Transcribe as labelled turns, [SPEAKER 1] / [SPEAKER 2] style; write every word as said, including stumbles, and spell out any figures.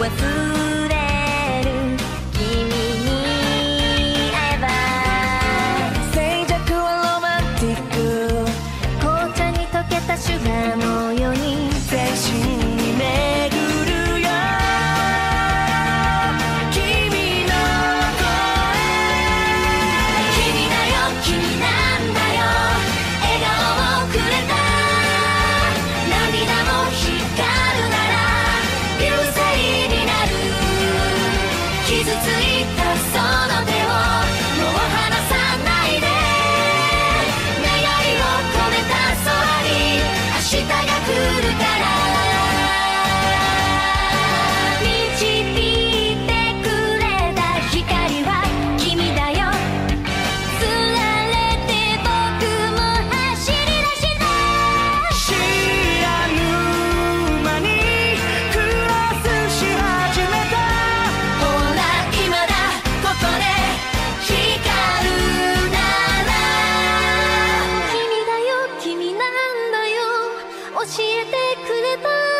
[SPEAKER 1] 忘れる君に会えば静寂はロマンティック紅茶に溶けたシュガーのように全身に巡るよ君の声君だよ君なんだよ笑顔をくれた涙も光るなら流星になる傷ついたその手をもう離さないで願いを込めた空に明日が来るから導いてくれた光は君だよつられて僕も走り出した知らぬ間にクロスし始めたほら今だここで光るなら君だよ君なんだよ教えてくれた